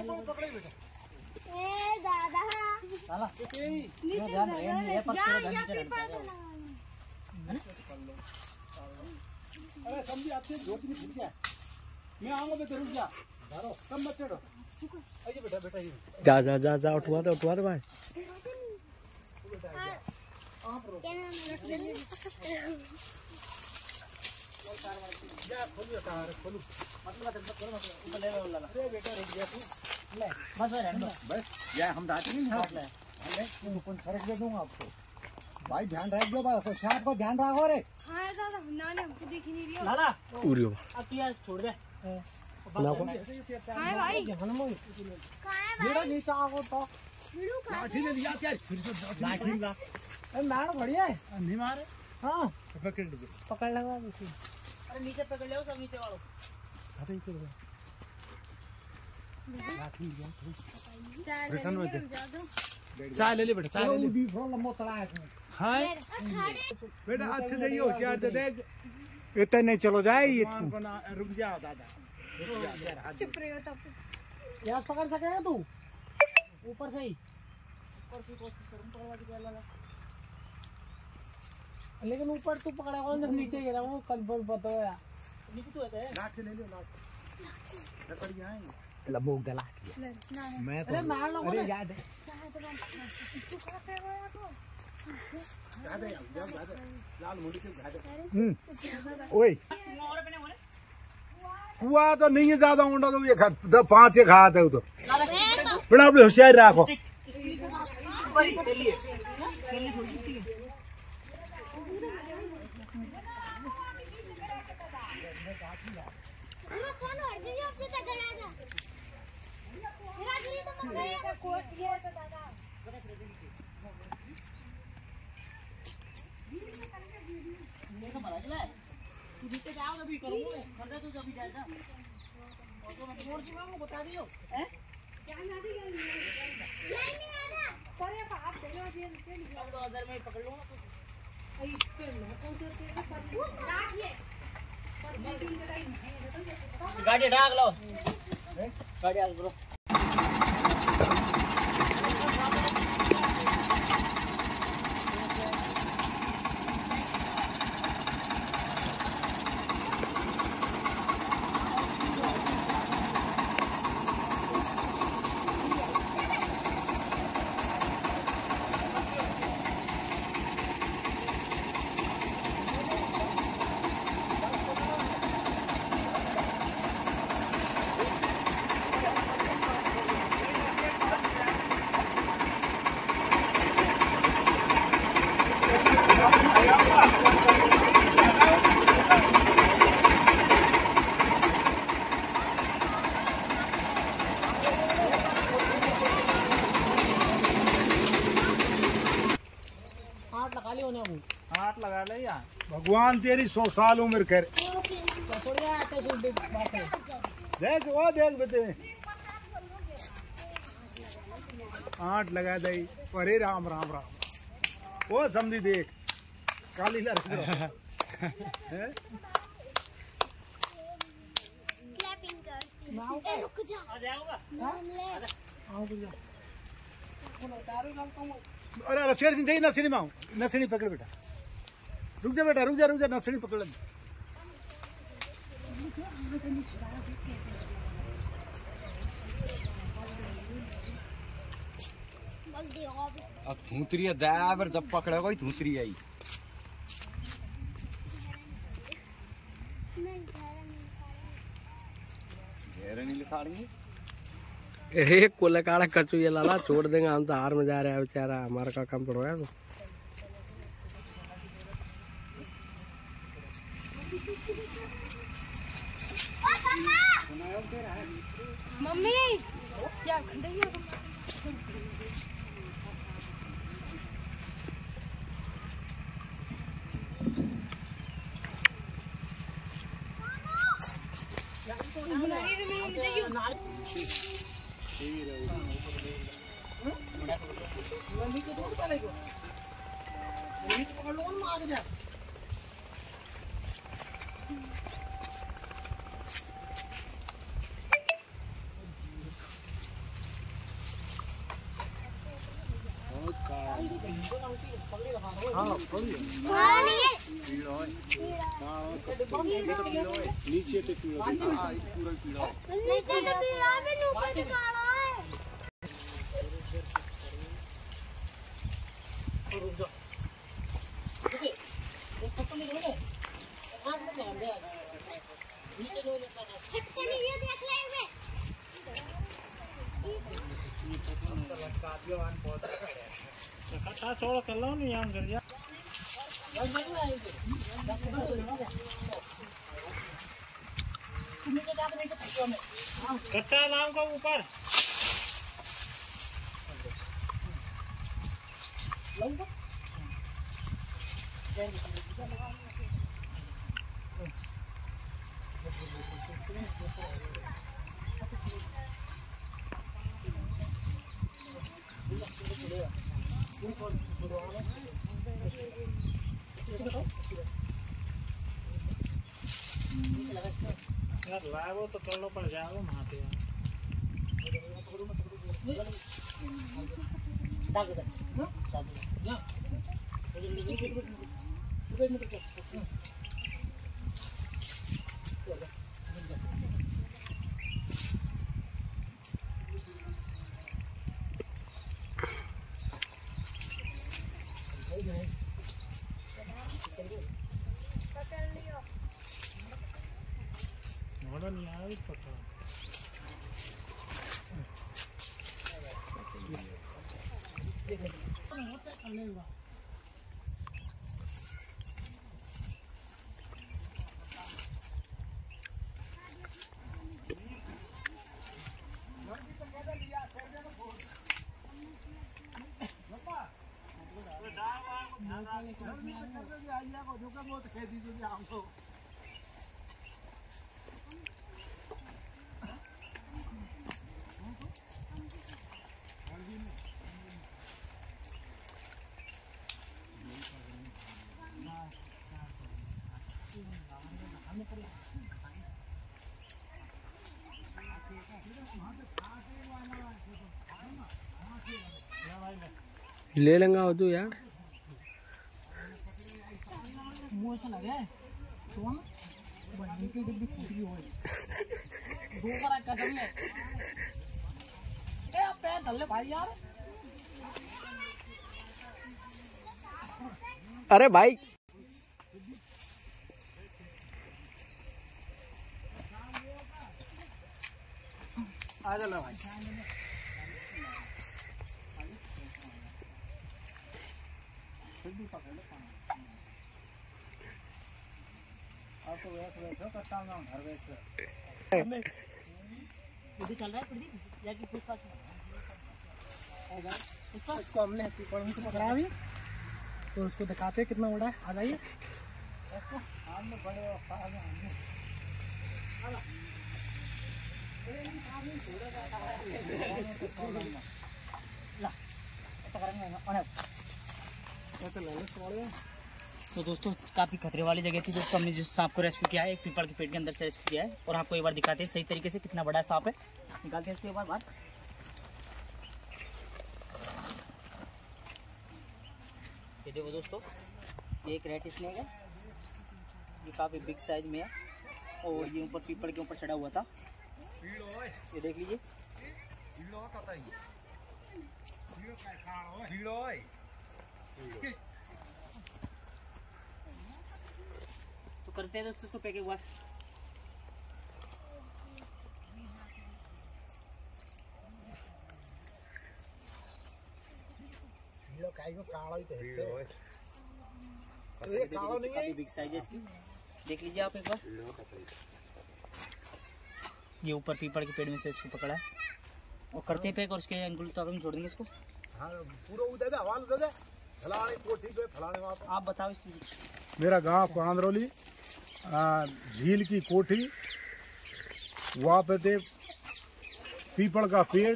दादा अरे समझी आपसे धोती नहीं फूट गया मैं आऊंगा बेटा रुक जा धारो कम मत चढ़ो आइए बेटा बेटा ये जा उठवा दे भाई जा खोलो कार खोलो मतलब करो ऊपर ले वाला अरे बेटा रुक जा तू ले बस या हम दाती नहीं हाथ ले मैं कौन सरक दे दूंगा आपको भाई ध्यान रख दो भाई शाम को ध्यान रखो रे हां दादा नाने हमको दिख नहीं रही लाला पूरी अब तू यार छोड़ दे ना को हां भाई जहन में कहां है मेरा भाई नीचे आओ तो वीडियो कहां लाठी ने लिया क्या फिर से लाठी ला ए मैड बढ़िया है नहीं मारे हां पकड़ लगा अरे नीचे पकड़ ले सब नीचे वालों अरे इधर लाठी लिया रिटर्न में चाय ले ले बेटा चाय ले ले दी फ्रो लंबो तला है हां बेटा अच्छे से होशियार दे देख इतने नहीं चलो जाए ये रुक जा दादा चुप रहो तब गैस पकड़ सकेगा तू ऊपर से ही ऊपर से कोशिश करूं दरवाजे पे लगा लेकिन ऊपर तू पकड़ेगा जब नीचे गिरा वो कंफर्म पता है यार नीचे तो है लाठ से ले लो लाठ लकड़ी आएंगे लबोक दला मैं तो अरे मार लो अरे याद है लाल मुड़ी के ओए कुआ तो नहीं है ज्यादा ऊंडा तो ये 5 के खाते हो तो बड़ा बड़ा होशियार रखो पूरा सोना अर्जुन जी आपसे तक आ जा मेरा जी तो मंगा का कोट ये तो दादा देखो बड़ा चला है तू नीचे जाओ अभी करूंगा खर्चा तू जब जाएगा ऑटोमेटिक मोड़ जी मैं बता दियो हैं क्या ना दी नहीं आ रहा पर ये आप दे लो जी नीचे नहीं 2000 में पकड़ लूंगा तो आई पे ना कौन से पर लाट ये गाड़ी ढाक लो गाड़ी आग ब्रो हाथ लगा ले यार भगवान तेरी 100 साल उम्र कर देख वो देख बेटे 8 लगा दे अरे राम राम राम वो समझी देख काली लड़की क्लैपिंग करती है रुक जा आ जाओगा नाम ले आओ भैया अरे रचेर सिंह नसड़ी में नसड़ी पकड़ बेटा रुक जा बेटा रुक जा नसड़ी पकड़ ले अब थूतरी है दाबर जब पकड़ेगा ही थूतरी आई घेरे नहीं लिखाड़ेंगे एक को लकाड़ा कचू ये लाला छोड़ देंगे हम तो हार में जा रहे हैं बेचारा हमारा का काम पड़ रहा है मम्मी क्या खंडे हाँ खोलिए मारा नहीं है नीचे तो पीला हाँ पूरा पीला नीचे तो पीला भी ऊपर से काला है रुक जाओ ठीक है एक खत्म नहीं होगा हाथ में ध्यान दे नीचे जो लगता है छटके नहीं ये देख ले इसे कथा छोड़ कर लो नहीं हम कर जा बस नहीं आएंगे 10 मिनट लगेगा नीचे जाकर नीचे फेंको में कट्टा नाम का ऊपर लंबा वो तो कर लो पड़ जाएगा वहाँ पे पकड़ लियो नहीं आया पता ले लेंगा हो तू यार मुंह से लगे सुन बड़ी की डिब्बी फूटी हुई दो बार कसम ले ए आप पैर डाल ले भाई यार अरे भाई आ जा भाई आपको वैसे बैठो कट्टा ना घर बैठो कुछ चल रहा है कुछ या कि कुछ इसको हमने पीपल में से पकड़ा अभी तो उसको दिखाते कितना बड़ा है आ जाइए इसको सामने बड़े और सामने तो दोस्तों काफी खतरे वाली जगह थी दोस्तों हमने जिस सांप को रेस्क्यू किया है एक पीपल के पेड़ के अंदर से रेस्क्यू किया है और आपको एक बार दिखाते हैं सही तरीके से कितना बड़ा सांप है निकालते हैं इसको एक बार बाहर ये देखो दोस्तों ये एक रेड स्नेक है ये काफी बिग साइज में है और ये ऊपर पीपल के ऊपर चढ़ा हुआ था ये देख लीजिए तो करते हैं दोस्तों इसको पैक एक बार काला ही ये काला नहीं है बिग साइज है इसकी देख लीजिए आप एक बार ये ऊपर पीपल के पेड़ में से इसको पकड़ा है और करते हैं पैक और उसके अंगुल तक हम छोड़ देंगे इसको हाँ पूरा उधर दे हवाल उधर दे फलाने कोठी पे फलाने वहाँ पे आप बताओ इस चीज मेरा गांव पांदरौली झील की कोठी वहाँ पे थे पीपल का पेड़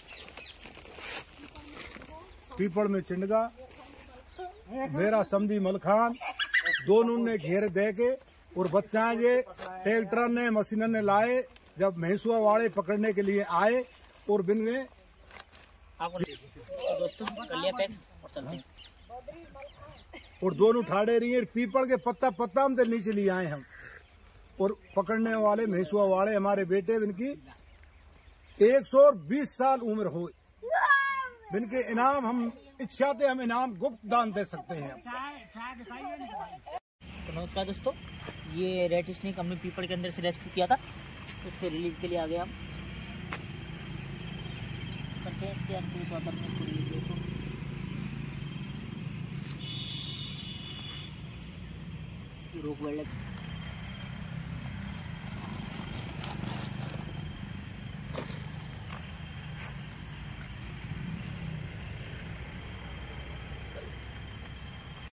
पीपल में चिंडगा मेरा समझी मलखान दोनों ने घेर दे के और बच्चा ये ट्रैक्टर ने मशीन ने लाए जब भैंसुआ वाले पकड़ने के लिए आए और बिन ने आपको तो दोस्तों कर लिया पैक और चलते हैं और दोनों ठाड़े रही है। पीपल के पत्ता पत्ता हम नीचे लिए आए हम। और पकड़ने वाले महेशुआ वाले हमारे बेटे, इनकी 120 साल उम्र हो, इनके इनाम हम इच्छाते हम इनाम गुप्त दान दे सकते हैं। तो नमस्कार दोस्तों, ये रेड स्नेक हमने पीपल के अंदर से रेस्क्यू किया था, उसके रिलीज के लिए आ गए हम। करते हैं इसके अंदर इसको रिलीज देखो। रोक वेल्ड